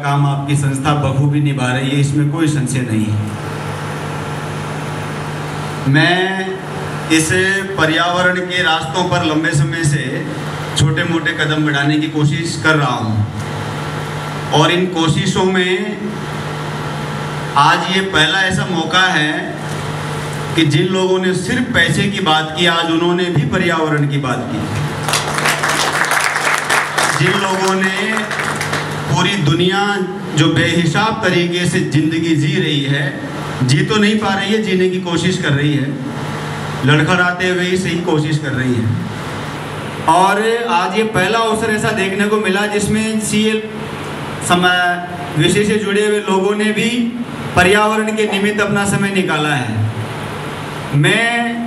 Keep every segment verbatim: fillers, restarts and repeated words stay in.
काम आपकी संस्था बखूबी निभा रही है, इसमें कोई संशय नहीं है। मैं इस पर्यावरण के रास्तों पर लंबे समय से छोटे मोटे कदम बढ़ाने की कोशिश कर रहा हूँ, और इन कोशिशों में आज ये पहला ऐसा मौका है कि जिन लोगों ने सिर्फ पैसे की बात की, आज उन्होंने भी पर्यावरण की बात की। जिन लोगों ने पूरी दुनिया जो बेहिसाब तरीके से जिंदगी जी रही है, जी तो नहीं पा रही है, जीने की कोशिश कर रही है, लड़खड़ाते हुए ही सही कोशिश कर रही है। और आज ये पहला अवसर ऐसा देखने को मिला जिसमें सीएल समय विषय से जुड़े हुए लोगों ने भी पर्यावरण के निमित्त अपना समय निकाला है। मैं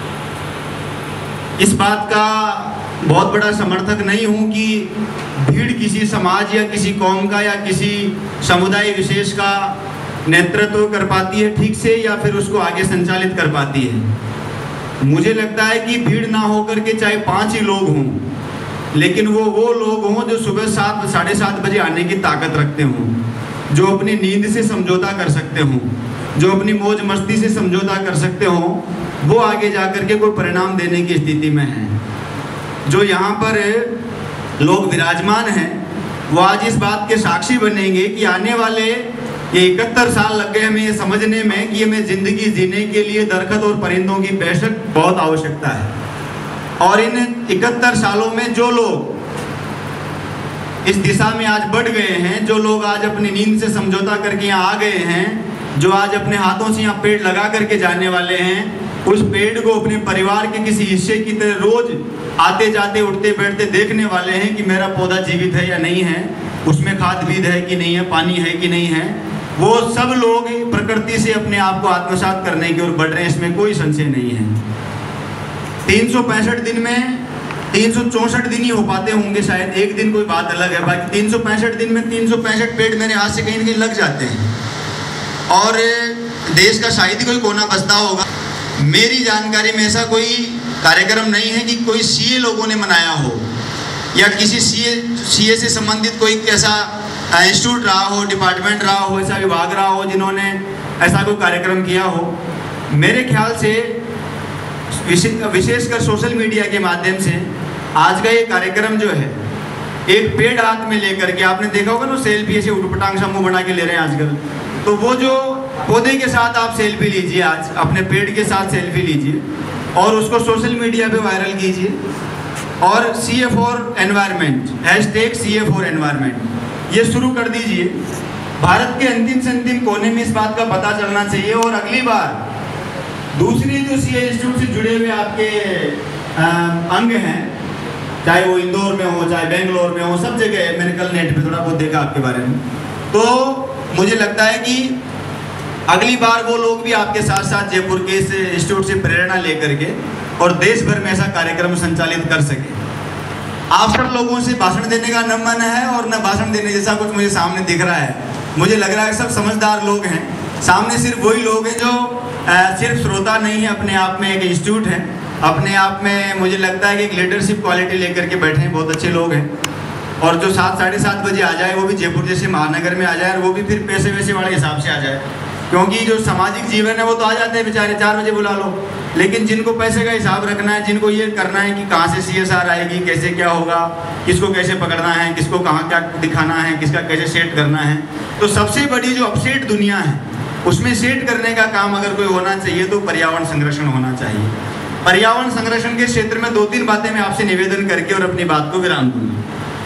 इस बात का बहुत बड़ा समर्थक नहीं हूं कि भीड़ किसी समाज या किसी कौम का या किसी समुदाय विशेष का नेतृत्व कर पाती है ठीक से, या फिर उसको आगे संचालित कर पाती है। मुझे लगता है कि भीड़ ना होकर के चाहे पांच ही लोग हों, लेकिन वो वो लोग हों जो सुबह सात साढ़े सात बजे आने की ताकत रखते हों, जो अपनी नींद से समझौता कर सकते हों, जो अपनी मौज मस्ती से समझौता कर सकते हों, वो आगे जाकर के कोई परिणाम देने की स्थिति में हैं। जो यहाँ पर लोग विराजमान हैं वो आज इस बात के साक्षी बनेंगे कि आने वाले ये इकहत्तर साल लग गए हमें ये समझने में कि हमें ज़िंदगी जीने के लिए दरख्त और परिंदों की बेशक बहुत आवश्यकता है। और इन इकहत्तर सालों में जो लोग इस दिशा में आज बढ़ गए हैं, जो लोग आज अपनी नींद से समझौता करके यहाँ आ गए हैं, जो आज अपने हाथों से यहाँ पेड़ लगा करके जाने वाले हैं, उस पेड़ को अपने परिवार के किसी हिस्से की तरह रोज आते जाते उठते बैठते देखने वाले हैं कि मेरा पौधा जीवित है या नहीं है, उसमें खाद बीज है कि नहीं है, पानी है कि नहीं है। वो सब लोग प्रकृति से अपने आप को आत्मसात करने की ओर बढ़ रहे हैं, इसमें कोई संशय नहीं है। तीन सौ पैंसठ दिन में तीन सौ चौंसठ दिन ही हो पाते होंगे शायद, एक दिन कोई बात अलग है, बाकी तीन सौ पैंसठ दिन में तीन सौ पैंसठ पेड़ मेरे हाथ से कहीं ना कहीं लग जाते हैं। और देश का शायद ही कोई कोना बचता होगा। मेरी जानकारी में ऐसा कोई कार्यक्रम नहीं है कि कोई सीए लोगों ने मनाया हो, या किसी सीए सीए से संबंधित कोई ऐसा इंस्टीट्यूट रहा हो, डिपार्टमेंट रहा हो, ऐसा विभाग रहा हो जिन्होंने ऐसा कोई कार्यक्रम किया हो। मेरे ख्याल से विशेषकर सोशल मीडिया के माध्यम से आज का ये कार्यक्रम जो है, एक पेड़ हाथ में लेकर के, आपने देखा होगा ना सेल्फी ऐसे उठपटांग समूह बना के ले रहे हैं आजकल, तो वो जो पौधे के साथ आप सेल्फी लीजिए, आज अपने पेड़ के साथ सेल्फी लीजिए और उसको सोशल मीडिया पे वायरल कीजिए। और C A for environment, hashtag C A for environment ये शुरू कर दीजिए। भारत के अंतिम से अंतिम कोने में इस बात का पता चलना चाहिए। और अगली बार दूसरी जो सी ए इंस्टीट्यूट से जुड़े हुए आपके आ, अंग हैं, चाहे वो इंदौर में हो चाहे बेंगलोर में हो, सब जगह मैंने कल नेट पे थोड़ा बहुत देखा आपके बारे में, तो मुझे लगता है कि अगली बार वो लोग भी आपके साथ साथ जयपुर के इस इंस्टीट्यूट से प्रेरणा लेकर के और देश भर में ऐसा कार्यक्रम संचालित कर सके। आप सब लोगों से भाषण देने का न मन है और न भाषण देने जैसा कुछ मुझे सामने दिख रहा है। मुझे लग रहा है सब समझदार लोग हैं, सामने सिर्फ वही लोग हैं जो आ, सिर्फ श्रोता नहीं है, अपने आप में एक इंस्टीट्यूट है, अपने आप में मुझे लगता है कि एक लीडरशिप क्वालिटी लेकर के बैठे हैं, बहुत अच्छे लोग हैं। और जो सात साढ़े सात बजे आ जाए वो भी जयपुर जैसे महानगर में आ जाए, और वो भी फिर पैसे वैसे वाले हिसाब से आ जाए, क्योंकि जो सामाजिक जीवन है वो तो आ जाते हैं बेचारे, चार बजे बुला लो, लेकिन जिनको पैसे का हिसाब रखना है, जिनको ये करना है कि कहाँ से सी एस आर आएगी, कैसे क्या होगा, किसको कैसे पकड़ना है, किसको कहाँ क्या दिखाना है, किसका कैसे सेट करना है, तो सबसे बड़ी जो अपसेट दुनिया है उसमें सेट करने का काम अगर कोई होना चाहिए तो पर्यावरण संरक्षण होना चाहिए। पर्यावरण संरक्षण के क्षेत्र में दो तीन बातें मैं आपसे निवेदन करके और अपनी बात को विराम दूंगा।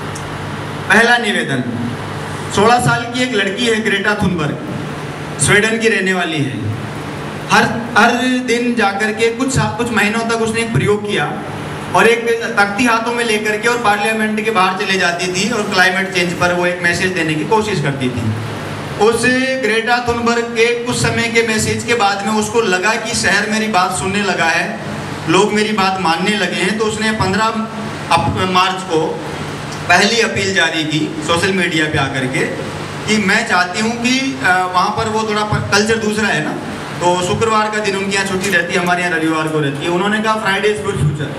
पहला निवेदन, सोलह साल की एक लड़की है ग्रेटा थुनबर्ग, स्वीडन की रहने वाली है। हर हर दिन जाकर के कुछ कुछ महीनों तक उसने एक प्रयोग किया और एक तख्ती हाथों में लेकर के और पार्लियामेंट के बाहर चले जाती थी और क्लाइमेट चेंज पर वो एक मैसेज देने की कोशिश करती थी। उस ग्रेटा थुनबर्ग के कुछ समय के मैसेज के बाद में उसको लगा कि शहर मेरी बात सुनने लगा है, लोग मेरी बात मानने लगे हैं, तो उसने पंद्रह मार्च को पहली अपील जारी की सोशल मीडिया पे आकर के कि मैं चाहती हूँ कि वहाँ पर वो थोड़ा कल्चर दूसरा है ना, तो शुक्रवार का दिन उनके यहाँ छुट्टी रहती है, हमारे यहाँ रविवार को रहती है। उन्होंने कहा फ्राइडेज फॉर फ्यूचर,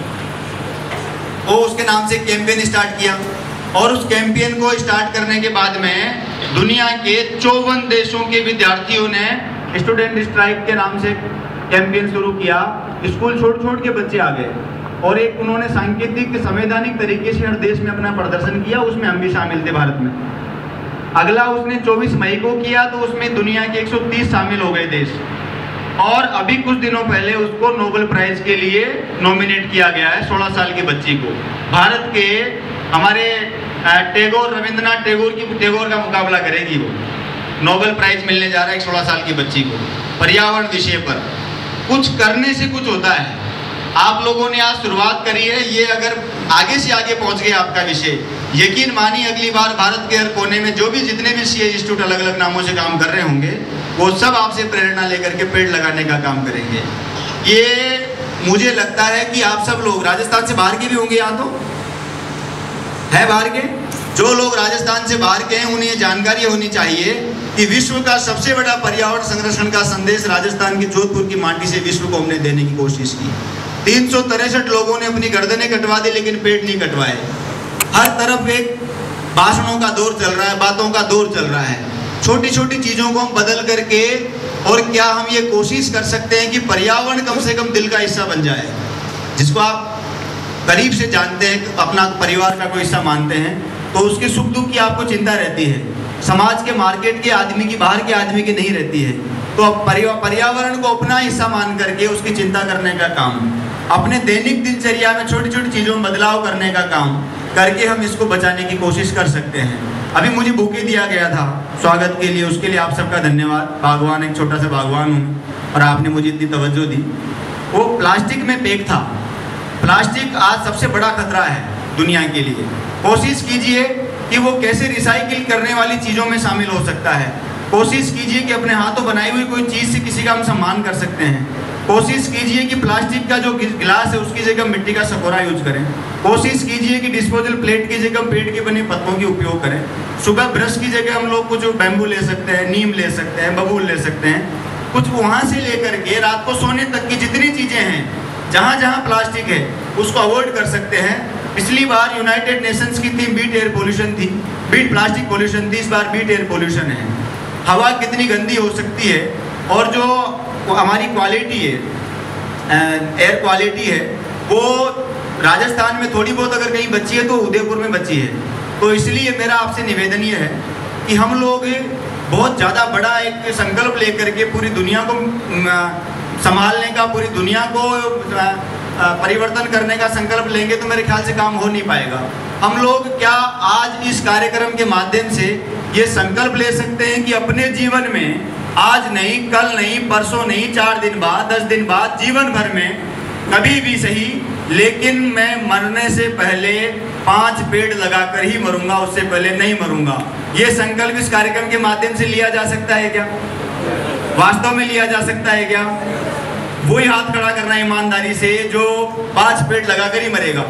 वो उसके नाम से कैंपेन स्टार्ट किया और उस कैंपेन को स्टार्ट करने के बाद में दुनिया के चौवन देशों के विद्यार्थियों ने स्टूडेंट स्ट्राइक के नाम से कैंपेन शुरू किया। स्कूल छोड़ छोड़ के बच्चे आ गए और एक उन्होंने सांकेतिक संवैधानिक तरीके से हर देश में अपना प्रदर्शन किया, उसमें हम भी शामिल थे भारत में। अगला उसने चौबीस मई को किया तो उसमें दुनिया के एक सौ तीस शामिल हो गए देश, और अभी कुछ दिनों पहले उसको नोबेल प्राइज के लिए नॉमिनेट किया गया है सोलह साल की बच्ची को। भारत के हमारे टैगोर, रविंद्रनाथ टैगोर की टैगोर का मुकाबला करेगी वो। नोबेल प्राइज मिलने जा रहा है एक सोलह साल की बच्ची को पर्यावरण विषय पर। कुछ करने से कुछ होता है। आप लोगों ने आज शुरुआत करी है, ये अगर आगे से आगे पहुंच गए आपका विषय, यकीन मानिए अगली बार भारत के हर कोने में जो भी जितने भी सी इंस्टीट्यूट अलग अलग नामों से काम कर रहे होंगे वो सब आपसे प्रेरणा लेकर के पेड़ लगाने का काम करेंगे। ये मुझे लगता है कि आप सब लोग राजस्थान से बाहर के भी होंगे, यहाँ तो है बाहर के। जो लोग राजस्थान से बाहर के हैं उन्हें जानकारी होनी चाहिए कि विश्व का सबसे बड़ा पर्यावरण संरक्षण का संदेश राजस्थान की जोधपुर की माटी से विश्व को हमने देने की कोशिश की। तीन सौ तिरसठ लोगों ने अपनी गर्दनें कटवा दी लेकिन पेड़ नहीं कटवाए। हर तरफ एक भाषणों का दौर चल रहा है, बातों का दौर चल रहा है। छोटी छोटी चीज़ों को हम बदल करके, और क्या हम ये कोशिश कर सकते हैं कि पर्यावरण कम से कम दिल का हिस्सा बन जाए, जिसको आप करीब से जानते हैं, अपना परिवार का कोई हिस्सा मानते हैं, तो उसके सुख दुख की आपको चिंता रहती है। समाज के, मार्केट के आदमी की, बाहर के आदमी की नहीं रहती है। तो अब पर्यावरण को अपना हिस्सा मान करके उसकी चिंता करने का काम, अपने दैनिक दिनचर्या में छोटी छोटी चीज़ों में बदलाव करने का काम करके हम इसको बचाने की कोशिश कर सकते हैं। अभी मुझे बुके दिया गया था स्वागत के लिए, उसके लिए आप सबका धन्यवाद। बागवान, एक छोटा सा बागवान हूँ और आपने मुझे इतनी तवज्जो दी। वो प्लास्टिक में पैक था। प्लास्टिक आज सबसे बड़ा खतरा है दुनिया के लिए। कोशिश कीजिए कि वो कैसे रिसाइकिल करने वाली चीज़ों में शामिल हो सकता है। कोशिश कीजिए कि अपने हाथों बनाई हुई कोई चीज़ से किसी का हम सम्मान कर सकते हैं। कोशिश कीजिए कि प्लास्टिक का जो गिलास है उसकी जगह मिट्टी का सकोरा यूज करें। कोशिश कीजिए कि डिस्पोजल प्लेट की जगह पेड़ के बने पत्तों की उपयोग करें। सुबह ब्रश की जगह हम लोग कुछ बैम्बू ले सकते हैं, नीम ले सकते हैं, बबूल ले सकते हैं। कुछ वहाँ से लेकर के रात को सोने तक की जितनी चीज़ें हैं, जहाँ जहाँ प्लास्टिक है उसको अवॉइड कर सकते हैं। पिछली बार यूनाइटेड नेशंस की थीम बीट एयर पोल्यूशन थी, बीट प्लास्टिक पोल्यूशन थी, इस बार बीट एयर पोल्यूशन है। हवा कितनी गंदी हो सकती है, और जो हमारी क्वालिटी है, एयर क्वालिटी है, वो राजस्थान में थोड़ी बहुत अगर कहीं बची है तो उदयपुर में बची है। तो इसलिए मेरा आपसे निवेदन ये है कि हम लोग बहुत ज़्यादा बड़ा एक संकल्प लेकर के पूरी दुनिया को संभालने का, पूरी दुनिया को परिवर्तन करने का संकल्प लेंगे तो मेरे ख्याल से काम हो नहीं पाएगा। हम लोग क्या आज इस कार्यक्रम के माध्यम से ये संकल्प ले सकते हैं कि अपने जीवन में आज नहीं, कल नहीं, परसों नहीं, चार दिन बाद, दस दिन बाद, जीवन भर में कभी भी सही, लेकिन मैं मरने से पहले पांच पेड़ लगाकर ही मरूंगा, उससे पहले नहीं मरूंगा। ये संकल्प इस कार्यक्रम के माध्यम से लिया जा सकता है क्या? वास्तव में लिया जा सकता है क्या? वही हाथ खड़ा करना ईमानदारी से जो पांच पेड़ लगाकर ही मरेगा।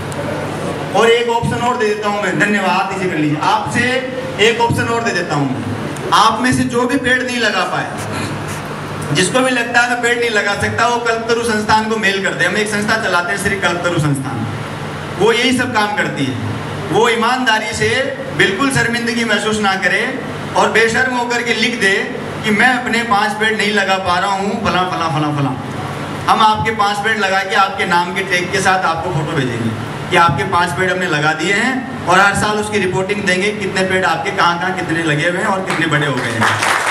और एक ऑप्शन और दे देता हूं मैं, धन्यवाद, इसे कर लीजिए। आपसे एक ऑप्शन और दे देता हूं। आप में से जो भी पेड़ नहीं लगा पाए, जिसको भी लगता है तो पेड़ नहीं लगा सकता, वो कल्पतरु संस्थान को मेल कर दे। हम एक संस्था चलाते हैं, श्री कल्पतरु संस्थान, वो यही सब काम करती है। वो ईमानदारी से बिल्कुल शर्मिंदगी महसूस ना करे और बेशर्म होकर के लिख दे कि मैं अपने पांच पेड़ नहीं लगा पा रहा हूँ, फला फला फला फला। हम आपके पांच पेड़ लगा के आपके नाम के टैग के साथ आपको फोटो भेजेंगे कि आपके पांच पेड़ हमने लगा दिए हैं, और हर साल उसकी रिपोर्टिंग देंगे कितने पेड़ आपके कहाँ कहाँ कितने लगे हुए हैं और कितने बड़े हो गए हैं।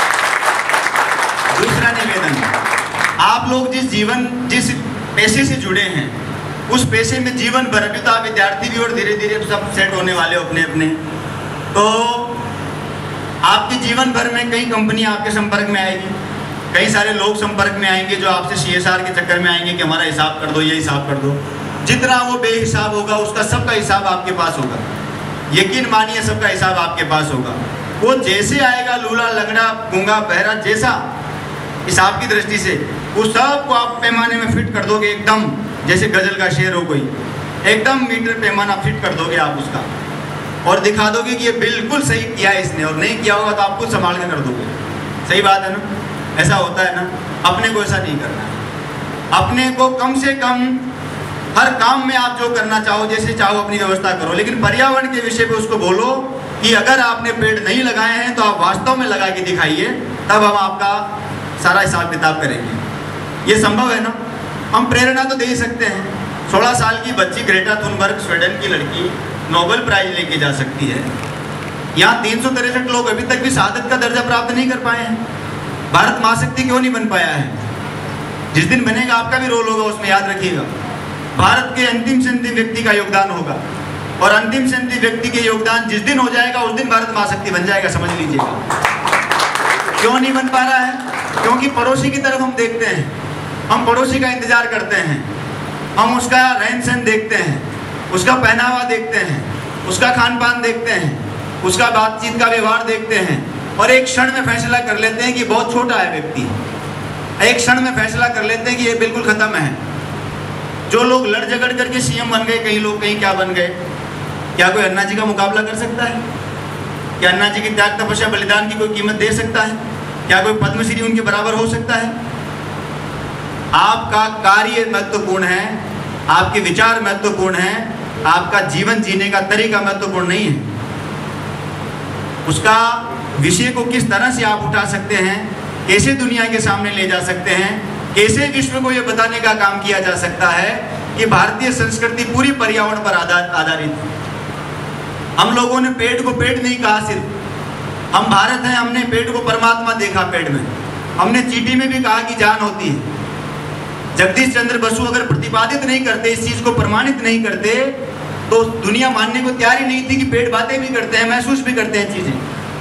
दूसरा निवेदन, आप लोग जिस जीवन जिस पेशे से जुड़े हैं उस पेशे में जीवन भर, अभी तो आप विद्यार्थी भी और धीरे धीरे सब सेट होने वाले हो अपने अपने, तो आपके जीवन भर में कई कंपनियां आपके संपर्क में आएगी, कई सारे लोग संपर्क में आएंगे जो आपसे सी एस आर के चक्कर में आएंगे कि हमारा हिसाब कर दो, ये हिसाब कर दो। जितना वो बेहिसाब होगा उसका सबका हिसाब आपके पास होगा। यकीन मानिए सबका हिसाब आपके पास होगा। वो जैसे आएगा, लूला, लंगड़ा, गूंगा, बहरा, जैसा हिसाब की दृष्टि से, उस सबको आप पैमाने में फिट कर दोगे, एकदम जैसे गजल का शेर हो कोई, एकदम मीटर पैमाना फिट कर दोगे आप उसका, और दिखा दोगे कि ये बिल्कुल सही किया है इसने, और नहीं किया होगा तो आप खुद संभाल के कर दोगे। सही बात है ना? ऐसा होता है ना? अपने को ऐसा नहीं करना है। अपने को कम से कम हर काम में आप जो करना चाहो, जैसे चाहो अपनी व्यवस्था करो, लेकिन पर्यावरण के विषय पे उसको बोलो कि अगर आपने पेड़ नहीं लगाए हैं तो आप वास्तव में लगा के दिखाइए, तब हम आपका सारा हिसाब किताब करेंगे। ये संभव है ना? हम प्रेरणा तो दे ही सकते हैं। सोलह साल की बच्ची ग्रेटा थुनबर्ग, स्वीडन की लड़की, नोबेल प्राइज लेके जा सकती है। यहाँ तीन सौ तिरसठ लोग अभी तक भी शहादत का दर्जा प्राप्त नहीं कर पाए हैं। भारत महाशक्ति क्यों नहीं बन पाया है? जिस दिन बनेगा आपका भी रोल होगा उसमें, याद रखिएगा। भारत के अंतिम से अंतिम व्यक्ति का योगदान होगा, और अंतिम से अंतिम व्यक्ति के योगदान जिस दिन हो जाएगा उस दिन भारत महाशक्ति बन जाएगा, समझ लीजिएगा। क्यों नहीं बन पा रहा है? क्योंकि पड़ोसी की तरफ हम देखते हैं, हम पड़ोसी का इंतजार करते हैं, हम उसका रहन सहन देखते हैं, उसका पहनावा देखते हैं, उसका खान पान देखते हैं, उसका बातचीत का व्यवहार देखते हैं, और एक क्षण में फैसला कर लेते हैं कि बहुत छोटा है व्यक्ति। एक क्षण में फैसला कर लेते हैं कि ये बिल्कुल खत्म है। जो लोग लड़ झगड़ करके सीएम बन गए, कई लोग कहीं क्या बन गए, क्या कोई अन्ना जी का मुकाबला कर सकता है? क्या अन्ना जी की त्याग तपस्या बलिदान की कोई कीमत दे सकता है? क्या कोई पद्मश्री उनके बराबर हो सकता है? आपका कार्य महत्वपूर्ण है, आपके विचार महत्वपूर्ण है, आपका जीवन जीने का तरीका महत्वपूर्ण नहीं है। उसका विषय को किस तरह से आप उठा सकते हैं, कैसे दुनिया के सामने ले जा सकते हैं, कैसे विश्व को यह बताने का काम किया जा सकता है कि भारतीय संस्कृति पूरी पर्यावरण पर आधारित है। हम लोगों ने पेड़ को पेड़ नहीं कहा, सिर्फ हम भारत हैं, हमने पेड़ को परमात्मा देखा पेड़ में। हमने चींटी में भी कहा कि जान होती है। जगदीश चंद्र बसु अगर प्रतिपादित नहीं करते, इस चीज को प्रमाणित नहीं करते, तो दुनिया मानने को तैयार ही नहीं थी कि पेड़ बातें भी करते हैं, महसूस भी करते हैं चीजें।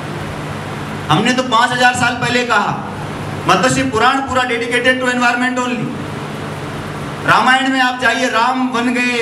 हमने तो पांच हजार साल पहले कहा। मत्स्य पुराण पूरा dedicated to environment only. Ramayana में आप जाइए, राम बन गए,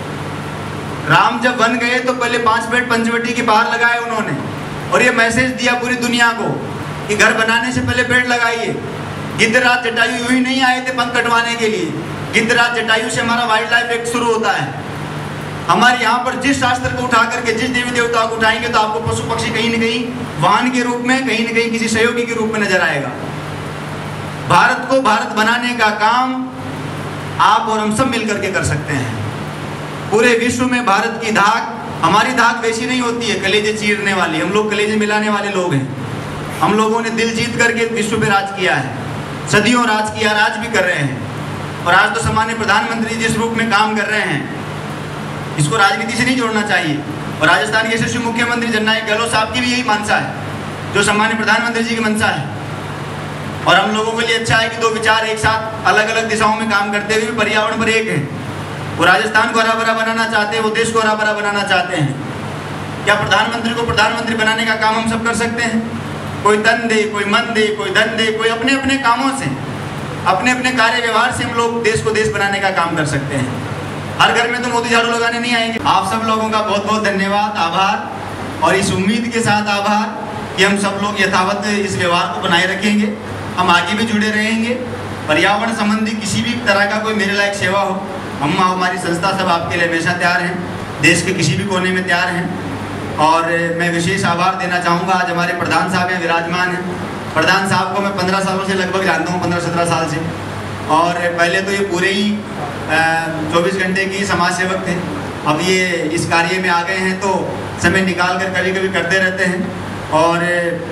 राम जब बन गए तो पहले पांच पेड़ पंचवटी के बाहर लगाए उन्होंने, और ये मैसेज दिया पूरी दुनिया को कि घर बनाने से पहले पेड़ लगाइए। गिद्धराज जटायु यूं ही नहीं आए थे पंख कटवाने के लिए। गिद्धराज जटायु से हमारा वाइल्ड लाइफ एक्ट शुरू होता है। हमारे यहाँ पर जिस शास्त्र को उठा करके जिस देवी देवता को उठाएंगे तो आपको पशु पक्षी कहीं न कहीं वाहन के रूप में, कहीं न कहीं किसी सहयोगी के रूप में नजर आएगा। भारत को भारत बनाने का काम आप और हम सब मिलकर के कर सकते हैं। पूरे विश्व में भारत की धाक, हमारी धाक वैसी नहीं होती है कलेजे चीरने वाली। हम लोग कलेजे मिलाने वाले लोग हैं। हम लोगों ने दिल जीत करके विश्व पे राज किया है, सदियों राज किया, राज भी कर रहे हैं। और आज तो सम्मानित प्रधानमंत्री जिस रूप में काम कर रहे हैं, इसको राजनीति से नहीं जोड़ना चाहिए। और राजस्थान के यशस्वी मुख्यमंत्री जननायक गहलोत साहब की भी यही मंशा है, जो सम्मानित प्रधानमंत्री जी की मंशा है। और हम लोगों के लिए अच्छा है कि दो विचार एक साथ अलग अलग दिशाओं में काम करते हुए पर्यावरण पर एक है। वो राजस्थान को हरा भरा बनाना चाहते हैं, वो देश को हरा भरा बनाना चाहते हैं। क्या प्रधानमंत्री को प्रधानमंत्री बनाने का काम हम सब कर सकते हैं? कोई तन दे, कोई मन दे, कोई धन दे, कोई अपने अपने कामों से, अपने अपने कार्य व्यवहार से हम लोग देश को देश बनाने का काम कर सकते हैं। हर घर में तो मोदी झाड़ू लगाने नहीं आएंगे। आप सब लोगों का बहुत बहुत धन्यवाद, आभार, और इस उम्मीद के साथ आभार कि हम सब लोग यथावत इस व्यवहार को बनाए रखेंगे। हम आगे भी जुड़े रहेंगे। पर्यावरण संबंधी किसी भी तरह का कोई मेरे लायक सेवा हो, हम हमारी संस्था सब आपके लिए हमेशा तैयार हैं, देश के किसी भी कोने में तैयार हैं। और मैं विशेष आभार देना चाहूँगा, आज हमारे प्रधान साहब हैं, विराजमान हैं। प्रधान साहब को मैं पंद्रह सालों से लगभग जानता हूँ, पंद्रह सत्रह साल से। और पहले तो ये पूरे ही चौबीस घंटे की समाज सेवक थे। अब ये इस कार्य में आ गए हैं तो समय निकाल कर कभी कभी करते रहते हैं। और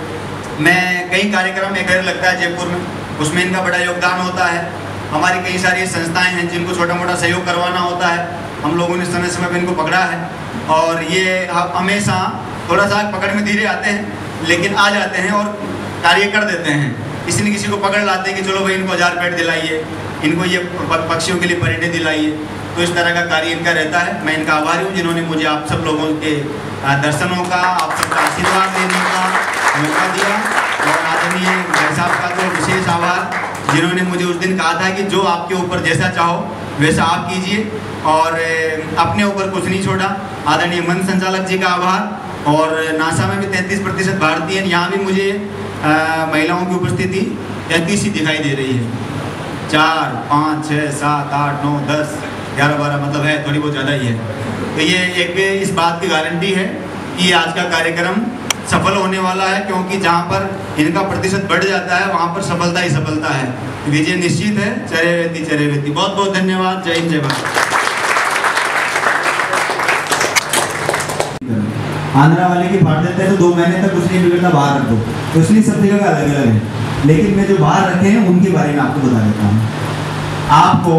मैं कई कार्यक्रम एक घर लगता है जयपुर में, उसमें इनका बड़ा योगदान होता है। हमारी कई सारी संस्थाएं हैं जिनको छोटा मोटा सहयोग करवाना होता है, हम लोगों ने समय समय पर इनको पकड़ा है। और ये हमेशा थोड़ा सा पकड़ में धीरे आते हैं, लेकिन आ जाते हैं और कार्य कर देते हैं। किसी न किसी को पकड़ लाते हैं कि चलो भाई इनको हजार पेड़ दिलाइए, इनको ये पक्षियों के लिए परिंदे दिलाइए। तो इस तरह का कार्य इनका रहता है। मैं इनका आभारी हूँ जिन्होंने मुझे आप सब लोगों के दर्शनों का, आप सबका आशीर्वाद देने का मौका दिया। और आदरणीय भाई साहब का तो विशेष आभार, जिन्होंने मुझे उस दिन कहा था कि जो आपके ऊपर जैसा चाहो वैसा आप कीजिए, और अपने ऊपर कुछ नहीं छोड़ा। आदरणीय मंच संचालक जी का आभार। और नासा में भी तैंतीस प्रतिशत भारतीय हैं। यहाँ भी मुझे आ, महिलाओं की उपस्थिति तैंतीस ही दिखाई दे रही है। चार, पाँच, छः, सात, आठ, नौ, दस, ग्यारह, बारह, मतलब है थोड़ी बहुत ज़्यादा ही है। तो ये एक इस बात की गारंटी है कि आज का कार्यक्रम सफल होने वाला है, क्योंकि जहाँ पर इनका प्रतिशत बढ़ जाता है वहाँ पर सफलता ही सफलता है। विजय निश्चित है। चरे वेती चरे वेती। बहुत बहुत धन्यवाद। जय हिंद, जय भारत। आंध्रा वाले की फाड़ देते हैं तो दो महीने तक कुछ नहीं बिगड़ता, बाहर रख दो। तो इसलिए सब जगह का अलग अलग है, लेकिन मैं जो बाहर रखे हैं उनके बारे में आपको बता देता हूँ। आपको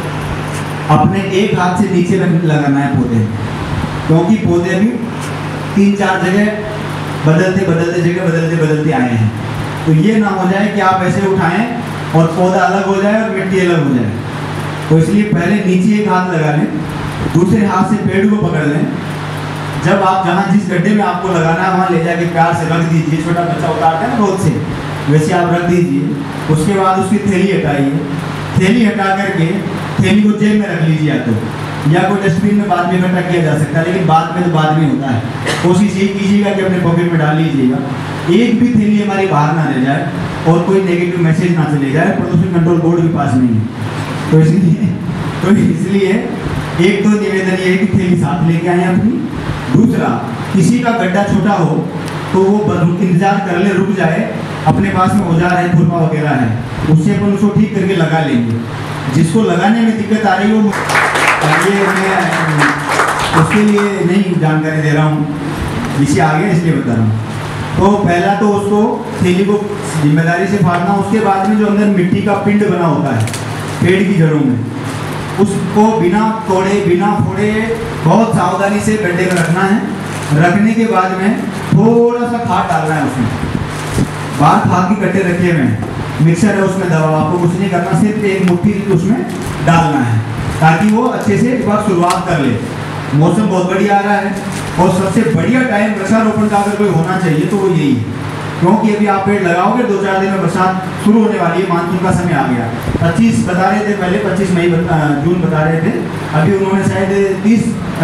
अपने एक हाथ से नीचे लगाना है पौधे, क्योंकि पौधे भी तीन चार जगह बदलते बदलते जगह बदलते बदलते आए हैं। तो ये ना हो जाए कि आप ऐसे उठाएं और पौधा अलग हो जाए और मिट्टी अलग हो जाए। तो इसलिए पहले नीचे एक हाथ लगा लें, दूसरे हाथ से पेड़ को पकड़ लें। जब आप जहाँ जिस गड्ढे में आपको लगाना है वहाँ ले जाके प्यार से रख दीजिए। छोटा बच्चा उतारते हैं ना रोड से, वैसे आप रख दीजिए। उसके बाद उसकी थैली हटाइए, थैली हटा करके थैली को जेब में रख लीजिए, या तो या कोई डस्टबिन में बाद में इकट्ठा किया जा सकता है, लेकिन बाद में तो बाद में होता है। कोशिश ये कीजिएगा कि अपने पॉकेट में डाल लीजिएगा। एक भी थैली हमारी बाहर ना रह जाए और कोई नेगेटिव मैसेज ना चले जाए। प्रदूषण कंट्रोल बोर्ड भी पास नहीं है, तो इसलिए तो इसलिए एक तो निवेदन ये है कि थैली साथ लेके आए अपनी। दूसरा, किसी का गड्ढा छोटा हो तो वो इंतजार कर ले, रुक जाए, अपने पास में औजार है, खुरपा वगैरह है, उससे अपन उसको ठीक करके लगा लेंगे। जिसको लगाने में दिक्कत आ रही है वो ये मैं उसके लिए नहीं जानकारी दे रहा हूँ, इसे आगे इसलिए बता रहा हूँ। तो पहला तो उसको थैली को जिम्मेदारी से फाड़ना, उसके बाद में जो अंदर मिट्टी का पिंड बना होता है पेड़ की जड़ों में, उसको बिना तोड़े बिना फोड़े बहुत सावधानी से गड्ढे में रखना है। रखने के बाद में थोड़ा सा खाद डालना है उसमें। बाहर खाद के गड्ढे रखे हुए हैं, मिक्सर है उसमें दवा, आपको कुछ नहीं करना, सिर्फ एक मुट्ठी उसमें डालना है ताकि वो अच्छे से एक बार शुरुआत कर ले। मौसम बहुत बढ़िया आ रहा है और सबसे बढ़िया टाइम वृक्षारोपण का अगर कोई होना चाहिए तो वो यही है, क्योंकि अभी आप पेड़ लगाओगे दो चार दिन में बरसात शुरू होने वाली है, मानसून का समय आ गया। पच्चीस बता रहे थे पहले, पच्चीस मई बता, जून बता रहे थे, अभी उन्होंने शायद तीस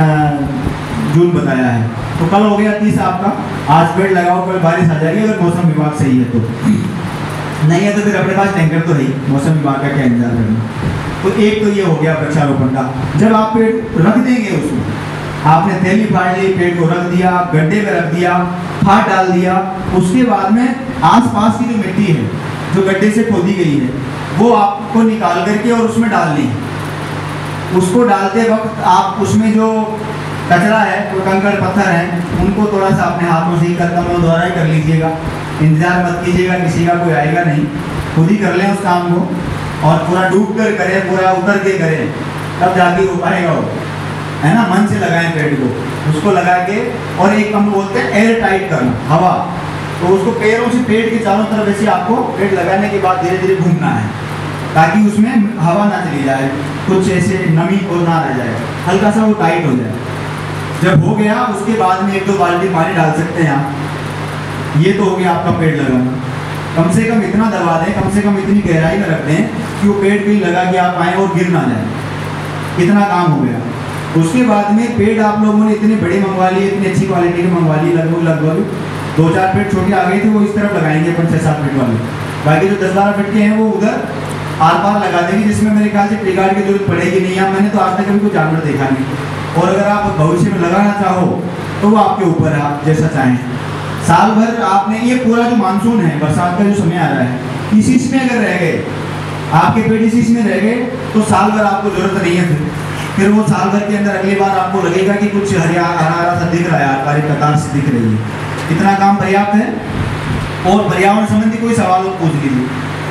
जून बताया है, तो कल हो गया तीस आपका। आज पेड़ लगाओ, कल बारिश आ जाएगी अगर मौसम विभाग सही है तो, नहीं है तो फिर अपने पास टैंकर तो है, मौसम विभाग का क्या इंतजार करना। तो एक तो ये हो गया वृक्षारोपण का। जब आप पेड़ रख देंगे उसमें, आपने थैली फाड़ ली, पेड़ को रख दिया, गड्ढे में रख दिया, खाद डाल दिया, उसके बाद में आसपास की जो मिट्टी है जो गड्ढे से खोदी गई है वो आपको निकाल करके और उसमें डालनी है। उसको डालते वक्त आप उसमें जो कचरा है, कोई कंकड़ पत्थर है, उनको थोड़ा सा अपने हाथों से ही कदमों द्वारा ही कर लीजिएगा। इंतजार मत कीजिएगा किसी का कोई आएगा नहीं, खुद ही कर लें उस काम को और पूरा डूब कर करें, पूरा उतर के करें, तब जाके हो पाएगा वो, है ना। मन से लगाएं पेड़ को, उसको लगा के, और एक हम बोलते हैं एयर टाइट करना, हवा, तो उसको पैरों से पेड़ के चारों तरफ ऐसे आपको पेड़ लगाने के बाद धीरे धीरे घूमना है ताकि उसमें हवा ना चली जाए, कुछ ऐसे नमी और ना रह जाए, हल्का सा वो टाइट हो जाए। जब हो गया उसके बाद में एक दो बाल्टी पानी डाल सकते हैं आप। ये तो हो गया आपका पेड़ लगाना। कम से कम इतना दबा दें, कम से कम इतनी गहराई में रख दें कि वो पेड़ कहीं लगा के आप आए और गिर ना जाए, इतना काम हो गया। उसके बाद में पेड़ आप लोगों ने इतने बड़े मंगवा लिए, इतनी अच्छी क्वालिटी के मंगवा लिए, लगभग लगभग दो चार पेड़ छोटे आ गए थे, वो इस तरफ लगाएंगे अपन छः सात फीट वाले, बाकी जो दस बारह फीट के हैं वो उधर आर पार लगा देंगे, जिसमें मेरे ख्याल से ट्री गार्ड की जरूरत पड़ेगी नहीं। या मैंने तो आज तक कभी कोई जानवर देखा नहीं, और अगर आप भविष्य में लगाना चाहो तो वो आपके ऊपर है, आप जैसा चाहें। साल भर आपने ये पूरा जो मानसून है, बरसात का जो समय आ रहा है, इसी में अगर रह गए आपके पेड़, इसी में रह गए तो साल भर आपको जरूरत नहीं है। फिर फिर वो साल भर के अंदर अगली बार आपको लगेगा कि कुछ हरिया हरा हरा सा दिख रहा है, आकारी कतार से दिख रही है। इतना काम पर्याप्त है। और पर्यावरण संबंधी कोई सवाल हो पूछ लीजिए,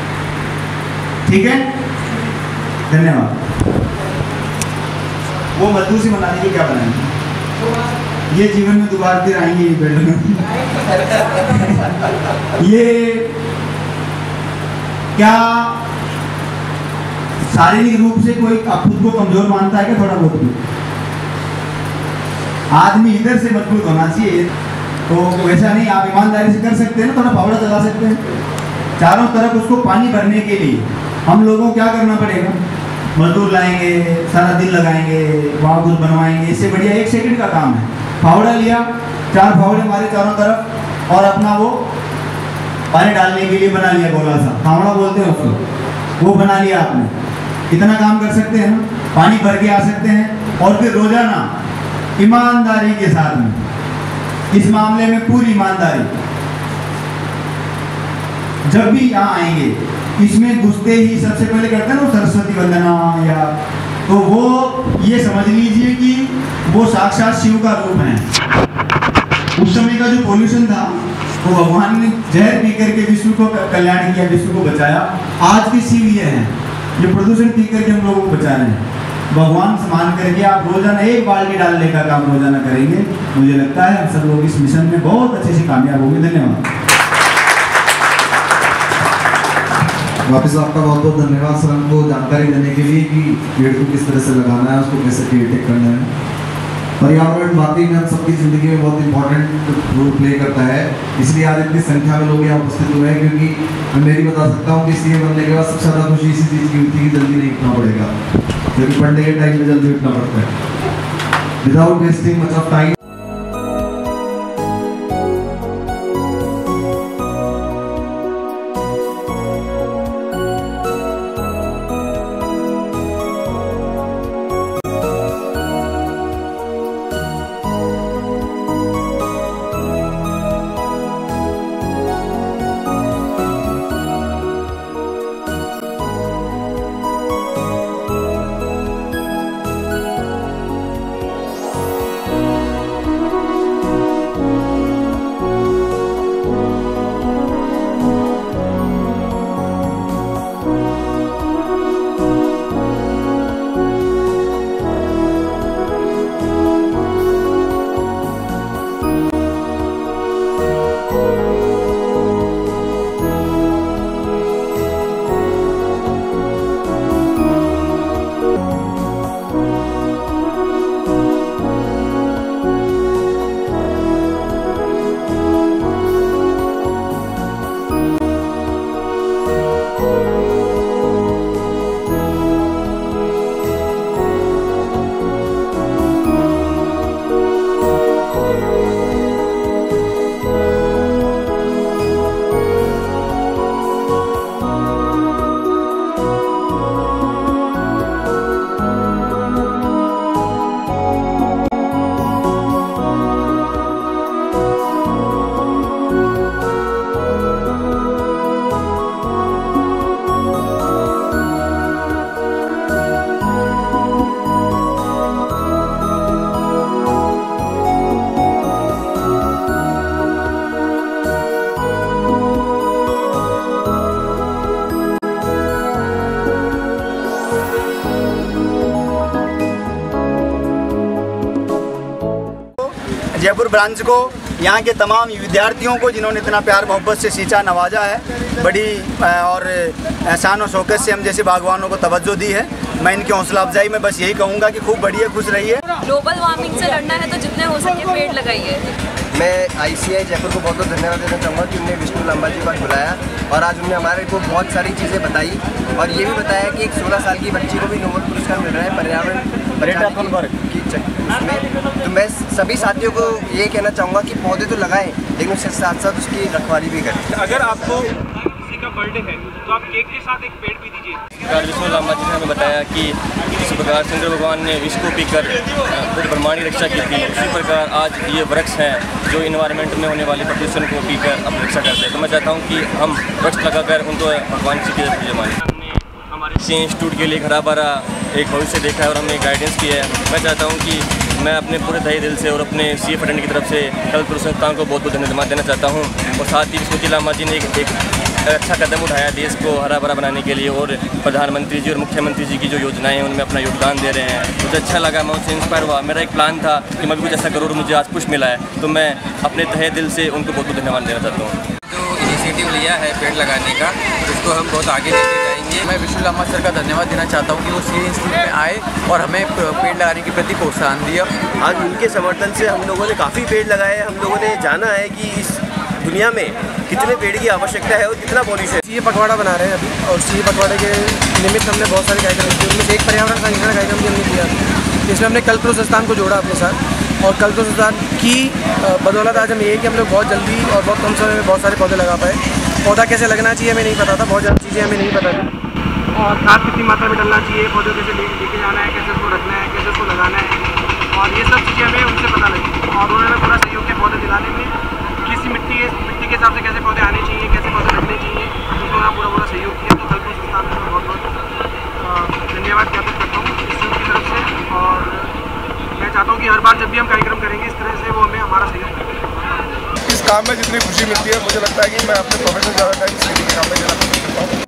ठीक है। धन्यवाद। वो मजदूर से बनाने की क्या बनाएंगे, ये जीवन में दोबारा फिर आएंगे ये पेड़ ये क्या शारीरिक रूप से कोई खुद को कमजोर मानता है क्या? थोड़ा बहुत भी आदमी इधर से मजबूत होना चाहिए, तो वैसा नहीं। आप ईमानदारी से कर सकते हैं ना, थोड़ा फावड़ा चला सकते हैं चारों तरफ। उसको पानी भरने के लिए हम लोगों को क्या करना पड़ेगा, मजदूर लाएंगे, सारा दिन लगाएंगे, वहाँ कुछ बनवाएंगे। इससे बढ़िया एक सेकंड का काम है, फावड़ा लिया, चार फावड़े मारे चारों तरफ और अपना वो पानी डालने के लिए बना लिया गोला सा, फावड़ा बोलते हैं उसको, वो बना लिया आपने। इतना काम कर सकते हैं ना, पानी भर के आ सकते हैं। और फिर रोजाना ईमानदारी के साथ में, इस मामले में पूरी ईमानदारी, जब भी यहाँ आएंगे इसमें घुसते ही सबसे पहले करते हैं ना सरस्वती वंदना, या तो वो ये समझ लीजिए कि वो साक्षात शिव का रूप है। उस समय का जो पॉल्यूशन था वो भगवान ने जहर पी करके विष्णु को कल्याण किया, विष्णु को बचाया। आज की शिव ये हैं जो प्रदूषण पी करके हम लोगों को बचा रहे हैं। भगवान मान करके आप रोजाना एक बाल्टी डालने का काम रोजाना करेंगे, मुझे लगता है हम सब लोग इस मिशन में बहुत अच्छे से कामयाब होंगे। धन्यवाद। वापस आपका बहुत बहुत धन्यवाद सर हमको जानकारी देने के लिए कि पेड़ को किस तरह से लगाना है, उसको कैसे केयरटेक करना है। पर्यावरण वाकई में हम सबकी ज़िंदगी में बहुत इंपॉर्टेंट रोल प्ले करता है, इसलिए आज इतनी संख्या में लोग यहाँ उपस्थित हुए हैं। क्योंकि मैं मेरी बता सकता हूँ कि सीएम बनने के बाद सबसे ज़्यादा खुशी इसी चीज़ की होती है कि जल्दी नहीं उठना पड़ेगा, क्योंकि पढ़ने के टाइम में जल्दी उठना पड़ता है। Without wasting much of time Jaipur branch को, यहाँ के तमाम विद्यार्थियों को जिन्होंने इतना प्यार मोहब्बत से सींचा नवाजा है, बड़ी और शान और शौकत से हम जैसे बागवानों को तवज्जो दी है। मैं इनकी हौसला अफजाई में बस यही कहूँगा कि खूब बढ़िए, खुश रहिए। ग्लोबल वार्मिंग से लड़ना है तो जितने हो सके पेड़ लगाइए। मैं आईसीआई जयपुर को बहुत बहुत धन्यवाद देना चाहूँगा कि उन्होंने विष्णु लंबा जी को बुलाया और आज उन्होंने हमारे को बहुत सारी चीज़ें बताई और ये भी बताया कि एक सोलह साल की बच्ची को भी नोबेल पुरस्कार मिल रहा है पर्यावरण की उसमें। तो मैं सभी साथियों को ये कहना चाहूँगा कि पौधे तो लगाएं, लेकिन उसके साथ साथ उसकी रखवाली भी करें। अगर आपको किसी का बर्थडे है तो आप केक के साथ एक पेड़ भी दीजिए। विष्णु लंबा जी ने हमें बताया कि इस प्रकार शंकर भगवान ने विष को पीकर पूरे ब्रह्मांड की रक्षा की थी, उसी प्रकार आज ये वृक्ष हैं जो इन्वायरमेंट में होने वाले प्रदूषण को पीकर अपनी रक्षा करते हैं। तो मैं चाहता हूँ कि हम वृक्ष लगाकर उनको भगवान की पूजा माने। हमारे इंस्टीट्यूट के लिए हरा भरा एक भविष्य देखा है और हमें गाइडेंस की है। मैं चाहता हूँ कि मैं अपने पूरे तहे दिल से और अपने सी फंड की तरफ से कल्पतरु संस्थान को बहुत बहुत धन्यवाद देना चाहता हूँ। और साथ ही विष्णु लंबा जी ने एक, एक अच्छा कदम उठाया देश को हरा भरा बनाने के लिए, और प्रधानमंत्री जी और मुख्यमंत्री जी की जो योजनाएं हैं उनमें अपना योगदान दे रहे हैं। मुझे अच्छा लगा, मैं उनसे इंस्पायर हुआ। मेरा एक प्लान था कि मैं भी कुछ ऐसा करूँ और मुझे आज कुछ मिला है, तो मैं अपने तहे दिल से उनको बहुत बहुत धन्यवाद देना चाहता हूँ। जो इनिशिएटिव लिया है पेड़ लगाने का, उसको हम बहुत आगे लेके जाएंगे। मैं विष्णु लंबा सर का धन्यवाद देना चाहता हूँ कि वो सी इंस्टीट्यूट में आए और हमें पेड़ लगाने के प्रति प्रोत्साहन दिया। आज उनके समर्थन से हम लोगों ने काफ़ी पेड़ लगाए। हम लोगों ने जाना है कि इस दुनिया में कितने पेड़ की आवश्यकता है और कितना पॉल्यूशन। ये पखवाड़ा बना रहे हैं अभी, और सी पखवाड़े के निमित्त हमने बहुत सारे कार्यक्रम किए। उनमें से एक पर्यावरण संरक्षण कार्यक्रम भी हमने किया, जिसमें हमने कल्पतरु संस्थान को जोड़ा अपने साथ। और कल्पतरु संस्थान की बदौलत आज हम ये कि हम लोग बहुत जल्दी और बहुत कम समय में बहुत सारे पौधे लगा पाए। पौधा कैसे लगना चाहिए हमें नहीं पता था, बहुत ज़्यादा चीज़ें हमें नहीं पता थी, और खाद कितनी मात्रा में डालना चाहिए, पौधे कैसे लेके जाना है, कैसे उसको रखना है, कैसे उसको लगाना है, और ये सब चीज़ें हमें उनसे पता लगी। और उन्होंने पूरा सहयोग किया पौधे दिलाने में, किसी मिट्टी मिट्टी के हिसाब से कैसे पौधे आने चाहिए, कैसे पौधे लगने चाहिए, उन्होंने पूरा पूरा सहयोग किया। तो कल्पतरु संस्थान में मैं बहुत बहुत धन्यवाद ज्ञापित करता हूँ इंस्टीट्यूट की तरफ से। और मैं चाहता हूँ कि हर बार जब भी हम कार्यक्रम करेंगे इस तरह से वो हमें हमारा सहयोग करें। काम में जितनी खुशी मिलती है, मुझे लगता है कि मैं अपने प्रोफेशनल ज़्यादा टाइम इस काम में देना पसंद करता हूँ।